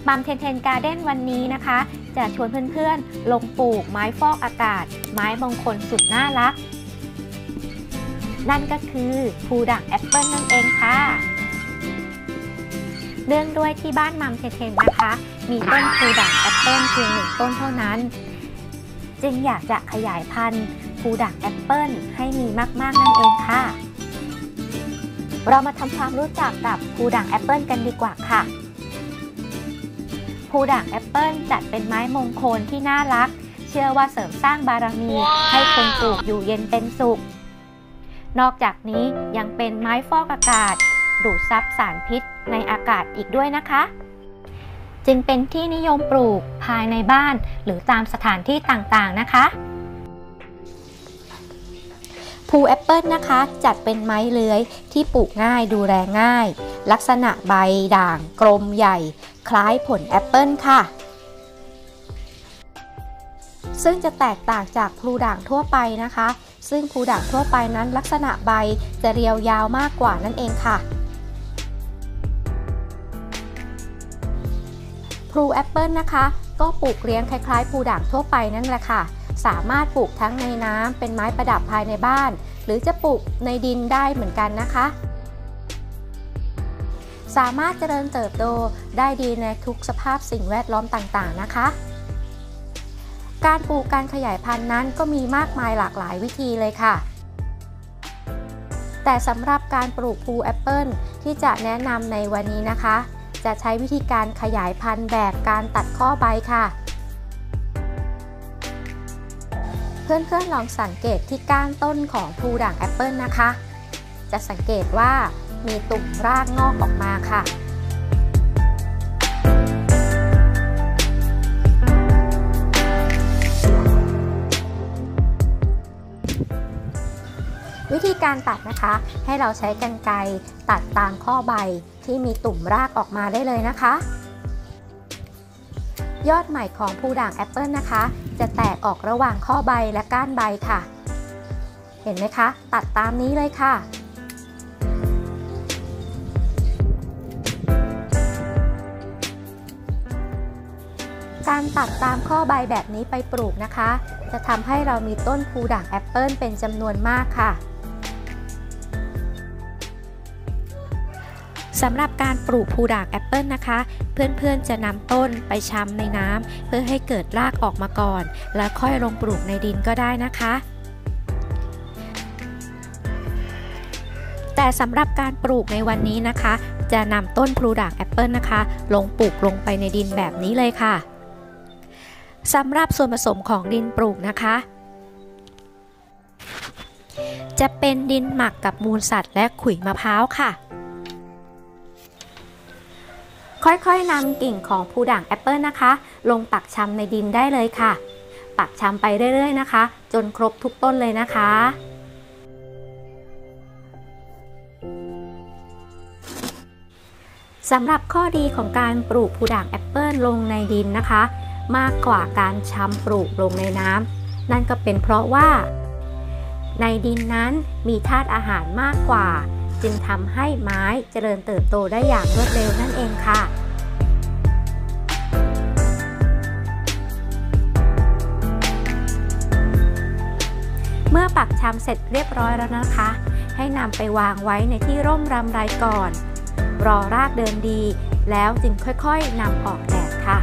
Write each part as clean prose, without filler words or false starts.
มัมเทนเทนการ์เด้นวันนี้นะคะจะชวนเพื่อนๆลงปลูกไม้ฟอกอากาศไม้มงคลสุดน่ารักนั่นก็คือภูด่างแอปเปิลนั่นเองค่ะเนื่องด้วยที่บ้านมัมเทนเทนนะคะมีต้นภูด่างแอปเปิลเพียง1 ต้นเท่านั้นจึงอยากจะขยายพันธุ์ภูด่างแอปเปิลให้มีมากๆนั่นเองค่ะเรามาทำความรู้จักกับภูด่างแอปเปิลกันดีกว่าค่ะภูด่างแอปเปิลจัดเป็นไม้มงคลที่น่ารักเชื่อว่าเสริมสร้างบารมีให้คนปลูกอยู่เย็นเป็นสุขนอกจากนี้ยังเป็นไม้ฟอกอากาศดูดซับสารพิษในอากาศอีกด้วยนะคะจึงเป็นที่นิยมปลูกภายในบ้านหรือตามสถานที่ต่างๆนะคะภูแอปเปิลนะคะจัดเป็นไม้เลื้อยที่ปลูกง่ายดูแลง่ายลักษณะใบด่างกลมใหญ่คล้ายผลแอปเปิลค่ะซึ่งจะแตกต่างจากภูด่างทั่วไปนะคะซึ่งภูด่างทั่วไปนั้นลักษณะใบจะเรียวยาวมากกว่านั่นเองค่ะภูแอปเปิลนะคะก็ปลูกเลี้ยงคล้ายๆภูด่างทั่วไปนั่นแหละค่ะสามารถปลูกทั้งในน้ำเป็นไม้ประดับภายในบ้านหรือจะปลูกในดินได้เหมือนกันนะคะสามารถเจริญเติบโตได้ดีในทุกสภาพสิ่งแวดล้อมต่างๆนะคะการปลูกการขยายพันธุ์นั้นก็มีมากมายหลากหลายวิธีเลยค่ะแต่สำหรับการปลูกภูแอปเปิลที่จะแนะนำในวันนี้นะคะจะใช้วิธีการขยายพันธุ์แบบการตัดข้อใบค่ะเพื่อนๆลองสังเกตที่ก้านต้นของภูด่างแอปเปิลนะคะจะสังเกตว่ามีตุ่มรากงอกออกมาค่ะวิธีการตัดนะคะให้เราใช้กรรไกรตัดตามข้อใบที่มีตุ่มรากออกมาได้เลยนะคะยอดใหม่ของภูด่างแอปเปิลนะคะจะแตกออกระหว่างข้อใบและก้านใบค่ะเห็นไหมคะตัดตามนี้เลยค่ะการตัดตามข้อใบแบบนี้ไปปลูกนะคะจะทำให้เรามีต้นภูด่างแอปเปิลเป็นจำนวนมากค่ะสำหรับการปลูกภูด่างแอปเปิลนะคะเพื่อนๆจะนำต้นไปชำในน้ำเพื่อให้เกิดรากออกมาก่อนแล้วค่อยลงปลูกในดินก็ได้นะคะแต่สำหรับการปลูกในวันนี้นะคะจะนำต้นภูด่างแอปเปิลนะคะลงปลูกลงไปในดินแบบนี้เลยค่ะสำหรับส่วนผสมของดินปลูกนะคะจะเป็นดินหมักกับมูลสัตว์และขุยมะพร้าวค่ะค่อยๆนำกิ่งของภูด่างแอปเปิลนะคะลงปักชำในดินได้เลยค่ะปักชำไปเรื่อยๆนะคะจนครบทุกต้นเลยนะคะสำหรับข้อดีของการปลูกภูด่างแอปเปิลลงในดินนะคะมากกว่าการชำปลูกลงในน้ำนั่นก็เป็นเพราะว่าในดินนั้นมีธาตุอาหารมากกว่าจึงทำให้ไม้เจริญเติบโตได้อย่างรวดเร็วนั่นเองค่ะเมื่อปักชำเสร็จเรียบร้อยแล้วนะคะให้นำไปวางไว้ในที่ร่มรำไรก่อนรอรากเดินดีแล้วจึงค่อยๆนำออกแดดค่ะ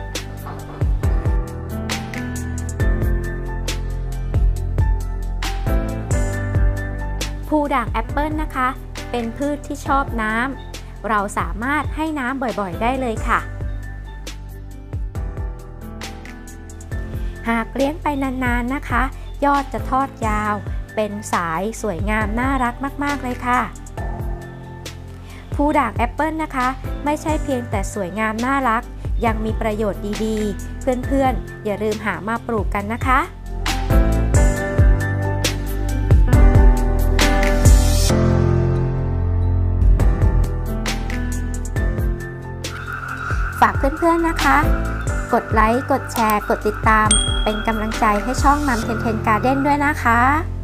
ภูด่างแอปเปิลนะคะเป็นพืชที่ชอบน้ำเราสามารถให้น้ำบ่อยๆได้เลยค่ะหากเลี้ยงไปนานๆนะคะยอดจะทอดยาวเป็นสายสวยงามน่ารักมากๆเลยค่ะภูด่างแอปเปิลนะคะไม่ใช่เพียงแต่สวยงามน่ารักยังมีประโยชน์ดีๆเพื่อนๆอย่าลืมหามาปลูกกันนะคะฝากเพื่อนๆนะคะกดไลค์กดแชร์กดติดตามเป็นกำลังใจให้ช่องมัมเทนเทนการ์เด้นด้วยนะคะ